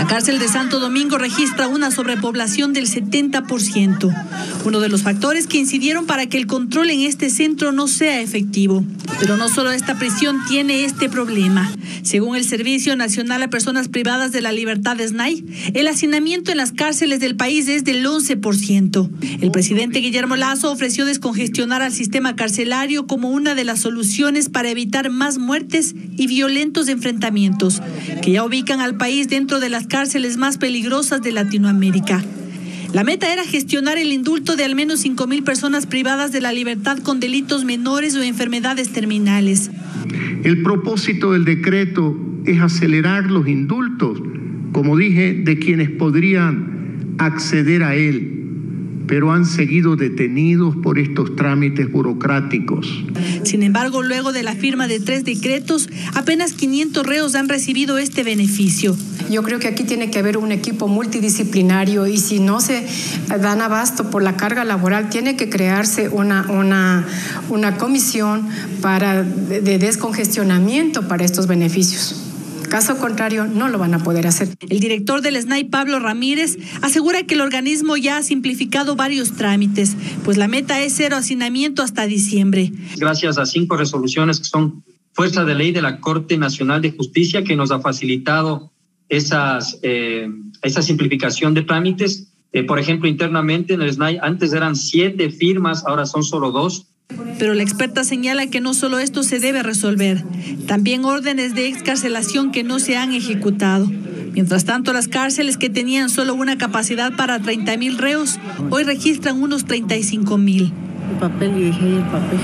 La cárcel de Santo Domingo registra una sobrepoblación del 70%, uno de los factores que incidieron para que el control en este centro no sea efectivo. Pero no solo esta prisión tiene este problema. Según el Servicio Nacional a Personas Privadas de la Libertad de SNAI, el hacinamiento en las cárceles del país es del 11%. El presidente Guillermo Lasso ofreció descongestionar al sistema carcelario como una de las soluciones para evitar más muertes y violentos enfrentamientos, que ya ubican al país dentro de las cárceles más peligrosas de Latinoamérica. La meta era gestionar el indulto de al menos 5,000 personas privadas de la libertad con delitos menores o enfermedades terminales. El propósito del decreto es acelerar los indultos, como dije, de quienes podrían acceder a él, pero han seguido detenidos por estos trámites burocráticos. Sin embargo, luego de la firma de 3 decretos, apenas 500 reos han recibido este beneficio. Yo creo que aquí tiene que haber un equipo multidisciplinario y si no se dan abasto por la carga laboral, tiene que crearse una comisión de descongestionamiento para estos beneficios. Caso contrario, no lo van a poder hacer. El director del SNAI, Pablo Ramírez, asegura que el organismo ya ha simplificado varios trámites, pues la meta es 0 hacinamiento hasta diciembre. Gracias a 5 resoluciones que son fuerza de ley de la Corte Nacional de Justicia que nos ha facilitado esa simplificación de trámites. Por ejemplo, internamente en el SNAI antes eran 7 firmas, ahora son solo 2. Pero la experta señala que no solo esto se debe resolver, también órdenes de excarcelación que no se han ejecutado. Mientras tanto, las cárceles que tenían solo una capacidad para 30,000 reos, hoy registran unos 35,000. El papel, y dejé ahí el papel.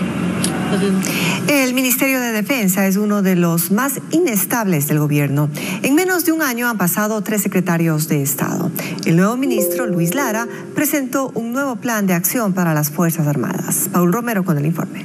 El Ministerio de Defensa es uno de los más inestables del gobierno. En menos de un año han pasado 3 secretarios de Estado. El nuevo ministro, Luis Lara, presentó un nuevo plan de acción para las Fuerzas Armadas. Paul Romero con el informe.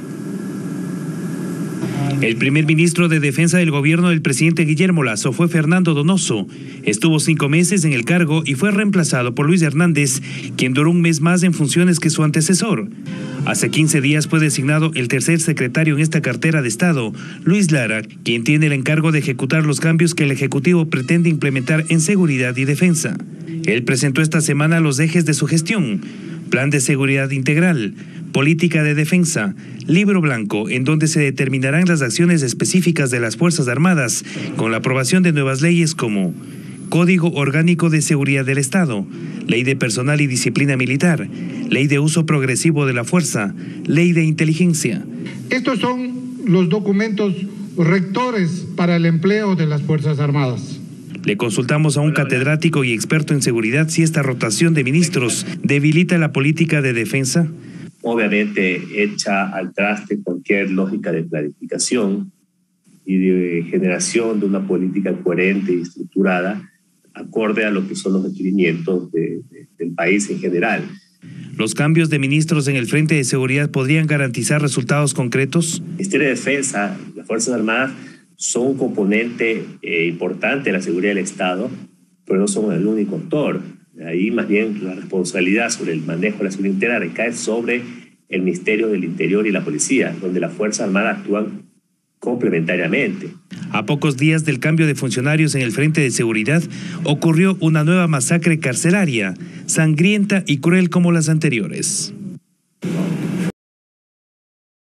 El primer ministro de Defensa del gobierno del presidente Guillermo Lasso fue Fernando Donoso. Estuvo 5 meses en el cargo y fue reemplazado por Luis Hernández, quien duró un mes más en funciones que su antecesor. Hace 15 días fue designado el tercer secretario en esta cartera de Estado, Luis Lara, quien tiene el encargo de ejecutar los cambios que el Ejecutivo pretende implementar en seguridad y defensa. Él presentó esta semana los ejes de su gestión: plan de seguridad integral, política de defensa, libro blanco, en donde se determinarán las acciones específicas de las Fuerzas Armadas, con la aprobación de nuevas leyes como Código Orgánico de Seguridad del Estado, Ley de Personal y Disciplina Militar, Ley de Uso Progresivo de la Fuerza, Ley de Inteligencia. Estos son los documentos rectores para el empleo de las Fuerzas Armadas. Le consultamos a un catedrático y experto en seguridad si esta rotación de ministros debilita la política de defensa. Obviamente echa al traste cualquier lógica de planificación y de generación de una política coherente y estructurada acorde a lo que son los requerimientos del país en general. ¿Los cambios de ministros en el Frente de Seguridad podrían garantizar resultados concretos? El Ministerio de Defensa, las Fuerzas Armadas, son un componente importante de la seguridad del Estado, pero no son el único actor. Ahí más bien la responsabilidad sobre el manejo de la seguridad interna recae sobre el Ministerio del Interior y la Policía, donde las Fuerzas Armadas actúan complementariamente. A pocos días del cambio de funcionarios en el Frente de Seguridad, ocurrió una nueva masacre carcelaria, sangrienta y cruel como las anteriores.